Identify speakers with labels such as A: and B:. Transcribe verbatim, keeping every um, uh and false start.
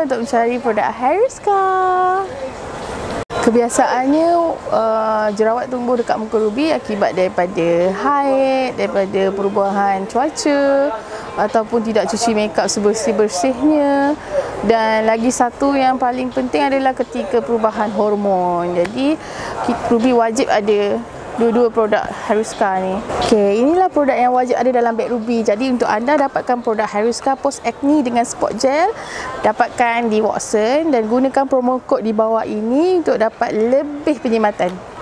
A: untuk mencari produk Hairska. Kebiasaannya uh, jerawat tumbuh dekat muka Ruby akibat daripada haid, daripada perubahan cuaca ataupun tidak cuci makeup sebersih-bersihnya, dan lagi satu yang paling penting adalah ketika perubahan hormon. Jadi Ruby wajib ada dua-dua produk Hairska ni. Okey, inilah produk yang wajib ada dalam beg Ruby. Jadi untuk anda dapatkan produk Hairska Post Acne dengan Spot Gel, dapatkan di Watson dan gunakan promo kod di bawah ini untuk dapat lebih perkhidmatan.